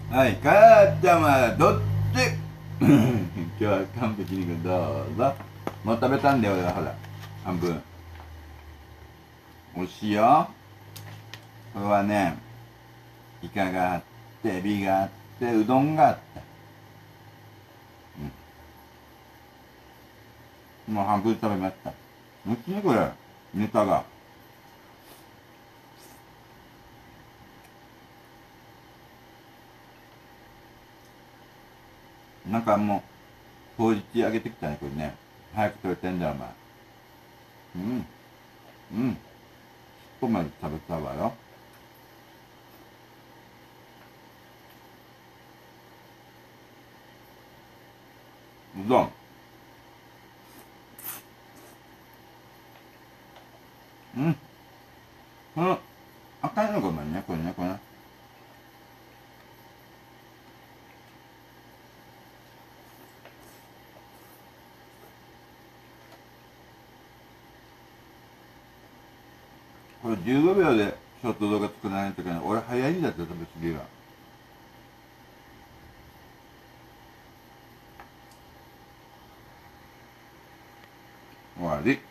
はい、母ちゃんはどっち今日は完璧にどうぞ。もう食べたんだよ、俺はほら。半分。美味しいよ。これはね、イカがあって、エビがあって、うどんがあった。もう半分食べました。美味しいね、これ。ネタが。なんかもう、当日揚げてきたね、これね。早く食べてんだよ、お前。うん。うん。ここまで食べたわよ。うどん。うん。この赤いのがうまいね、これね、これね。これ15秒でショート動画作らないといけない。俺早いんだって食べ過ぎが。終わり。